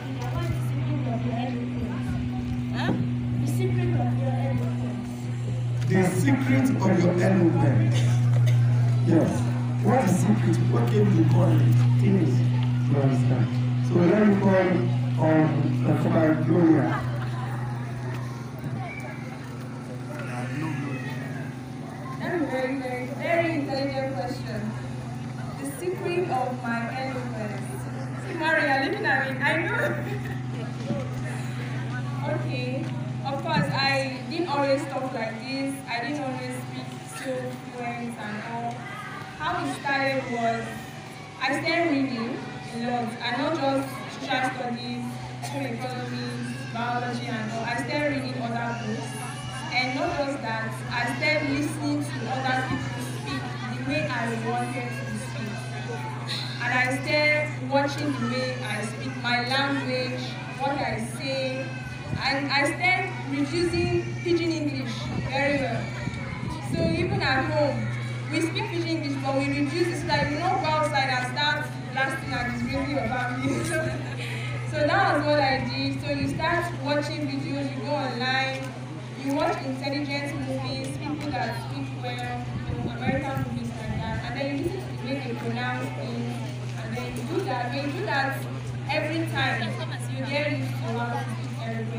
The secret of your eloquence. The secret of your eloquence. Yes. What is secret? What can you call it? Things. You understand? So let me call Dr. Gloria. That's a very intelligent question. The secret of my eloquence. See, Maria, looking at me, I know. Okay, of course, I didn't always talk like this. I didn't always speak so fluent and all. How it started was, I started reading a lot, and not just social studies, home economics, biology and all. I started reading other books. And not just that, I started listening to other people speak the way I wanted to speak. And I started watching the way I speak, my language, what I say. And I started reducing Pidgin English very well. So even at home, we speak Pidgin English, but we reduce it so that you don't go outside and start blasting and disgracing your family. So that was what I did. So you start watching videos, you go online, you watch intelligent movies, people that speak well, American movies like that, and then you listen to the way they pronounce things, and then you do that. When you do that every time, you get used to how to speak everything.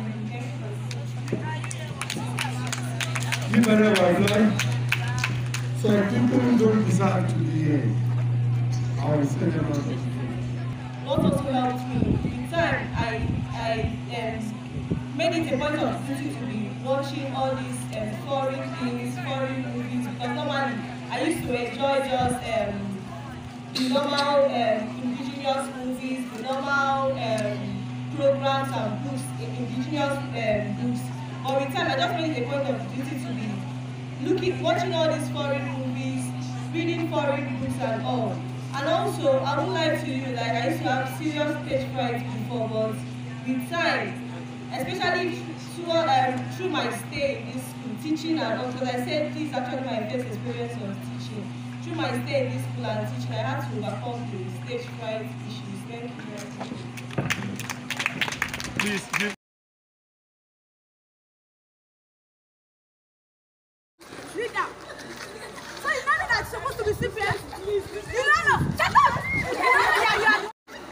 You better apply. So people don't deserve to be here. I will say about it. What also helped me, in time I made it a point of duty to be watching all these foreign things, foreign movies, because normally I used to enjoy just the normal indigenous movies, the normal programs and books, indigenous books. But with time, I just made it a point of duty to be watching all these foreign movies, reading foreign books and all. And also, I would like to you, like I used to have serious stage fright before, but with time, especially through my stay in this school, teaching and all, because I said this is actually my first experience of teaching. Through my stay in this school and teaching, I had to overcome the stage fright issues. Thank you very much. Please. Read that. So you know that it's supposed to be serious? You don't know. Shut up! You don't know that you are.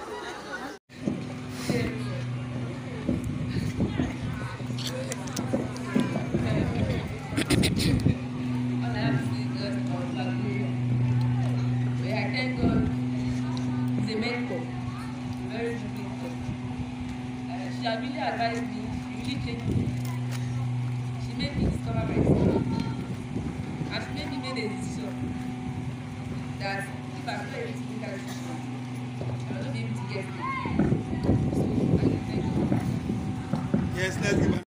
She had really advised me, really changed me. She made me discover myself. And she made me make a decision that if I feel able to make that decision, I will not be able to get it. So I can thank you. Yes, let's give it.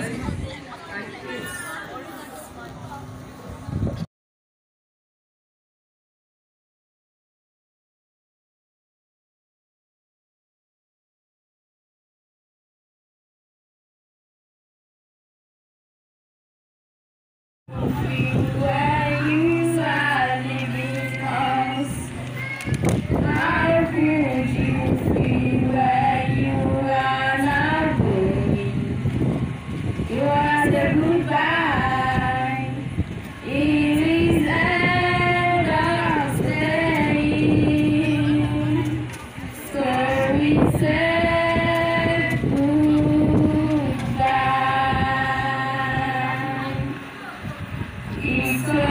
Where you are living us, how could you feel where you are not going? You are the goodbye. It is end of staying. So we said goodbye. It's so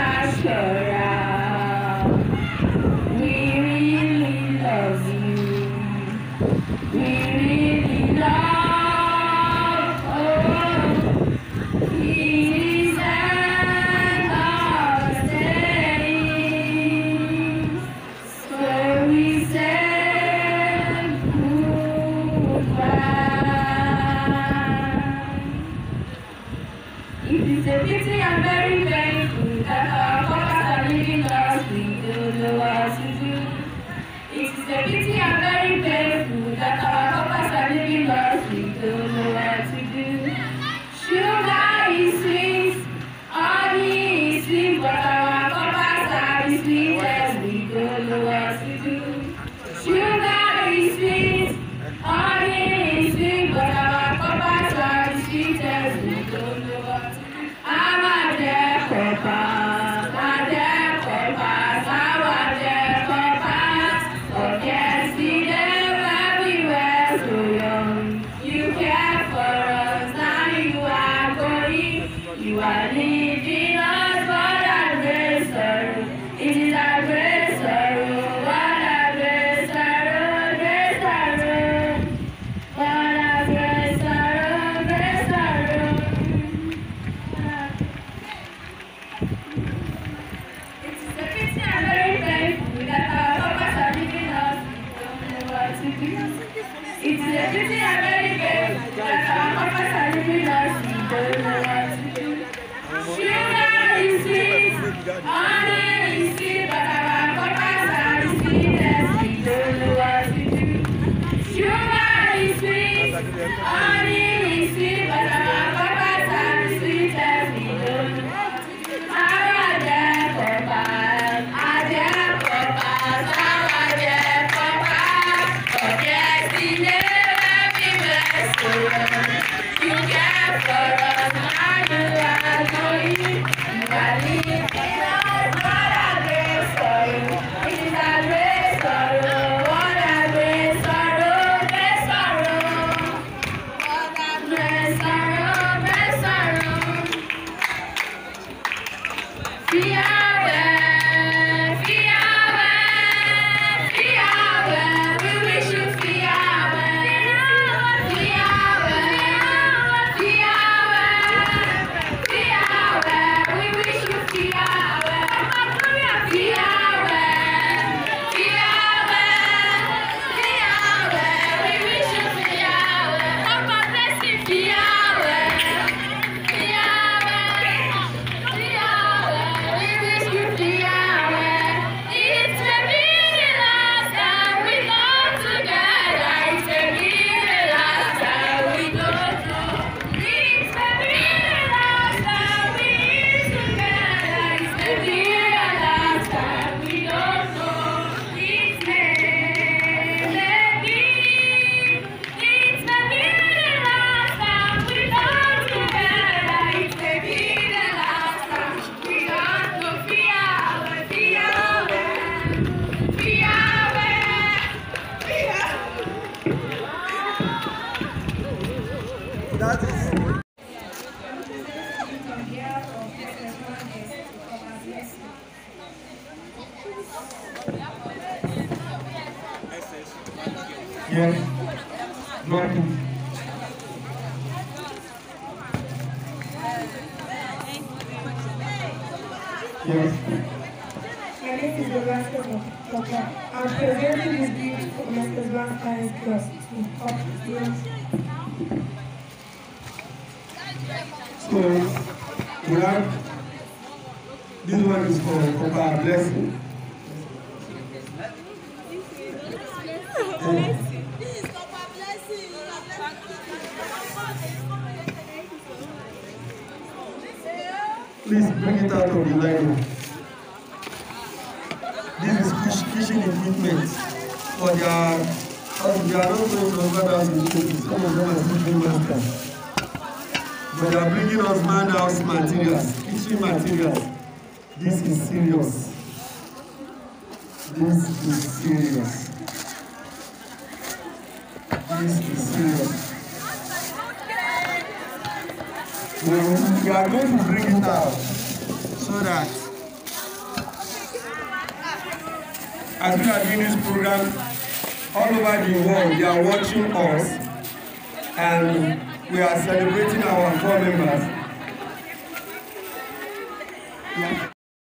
natural. We really love you. We really love. Oh, it's end of staying. So we said goodbye. It is a pity and very painful that our fathers are leaving us, we don't know what to do. It is a pity and very painful that our fathers are leaving us, we don't know what to do. Sugar is sweet, honey is sweet, but our fathers are the sweetest, we don't know what to do. Sugar is sweet, honey You are leaving us, what a great sorrow. It is a great sorrow, what a great sorrow, great sorrow. What a great sorrow, great sorrow. It is a pity and very painful that our papas are leaving us. We don't know what to do. It is a pity and very painful that our papas are leaving us. We don't know what to do. Sugar is sweet, honey is sweet, but our papas are the sweetest. We don't know what to do. Sugar is sweet, honey is sweet, but our papas are the sweetest. We don't know what to do. Our dear papas, of yesterday, we bless you. You care for us, now you are going. You are leaving us, what a great sorrow. It is a great sorrow, what a great sorrow, great sorrow. What a great sorrow, great sorrow. Farewell, farewell, farewell. We wish you farewell. Farewell, farewell, farewell. We wish you farewell. Farewell, farewell, farewell. We wish you farewell. Papa bless you, farewell, farewell. We wish you farewell. It's maybe the last time we go together. It's maybe the last time we go through. It's maybe the last time we eat together. It's maybe the last time we don't know. It's maybe the last time we go together. It's maybe the last time we don't know. Farewell, farewell, That is yes. Welcome. Yes. My name is Velasco Papa. I'm presenting this gift for Mr. Blanca's class to help students. So we have this one is for Papa Blessing. Please bring it out of the line. This is fishing equipment for their, they are not going to overhouse in cases. Some of them are fishing masters. But they are bringing us man house materials, fishing materials. This is serious. This is serious. This is serious. We are going to bring it out so that as we are doing this program all over the world, they are watching us and we are celebrating our 4 members. Yeah.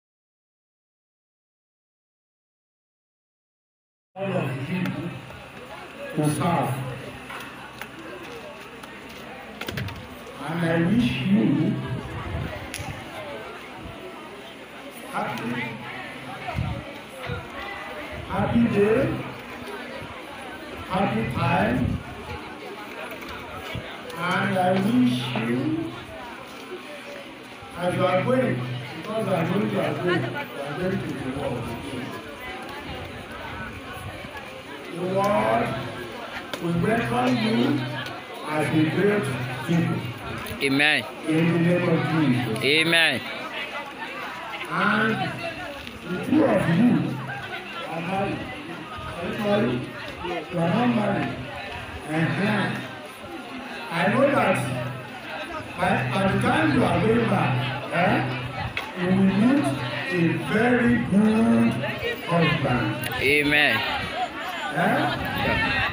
All of you to serve. And I wish you happy day, happy time, and I wish you, as you are going, because I know you are going to the world. The world will welcome you as a great people. Amen. In the name of Jesus. Amen. And the two of you are married. Are you married? You are not married. And I know that By the time you are going back, you will meet a very good husband. Amen. Yeah.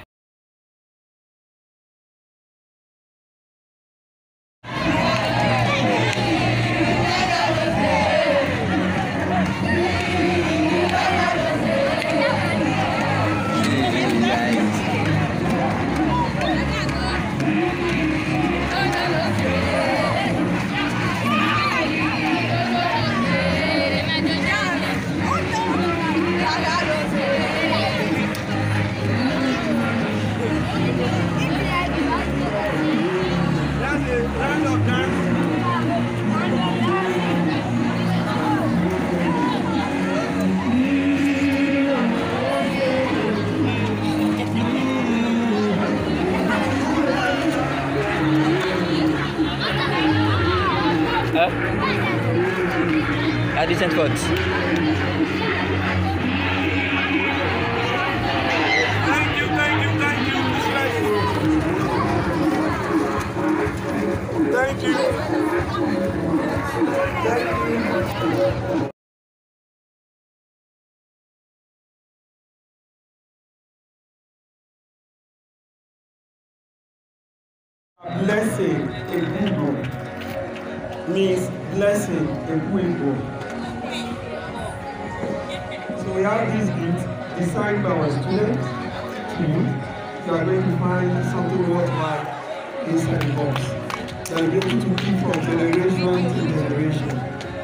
A decent vote. Thank you. Thank you. Blessing Equigo means blessing Equigo. So we have this gift designed by our students to you. You are going to find something worthwhile inside the box that you'll be able to keep from generation to generation.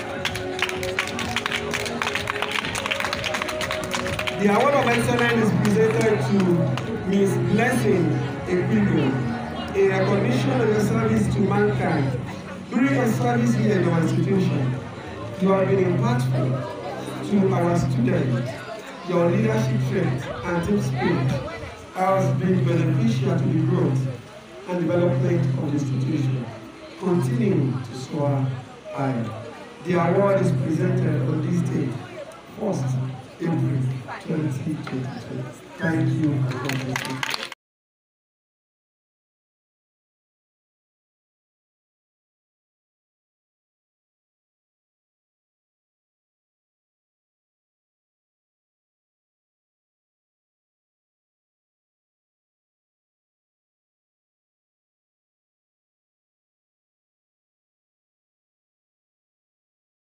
The award of excellence is presented to Ms. Blessing Equigo, a recognition of your service to mankind. During your service here in our institution, you have been impactful to our students. Your leadership strength and team spirit has been beneficial to the growth and development of the institution. Continue to soar higher. The award is presented on this day, 1st April 2022. Thank you and God bless you.